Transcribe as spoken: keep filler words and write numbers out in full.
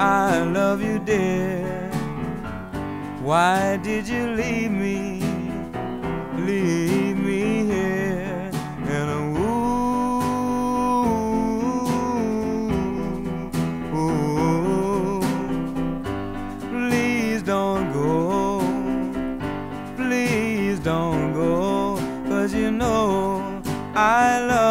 I love you, dear. Why did you leave me, leave me here in a ooh, ooh. Please don't go, please don't go, 'cause you know I love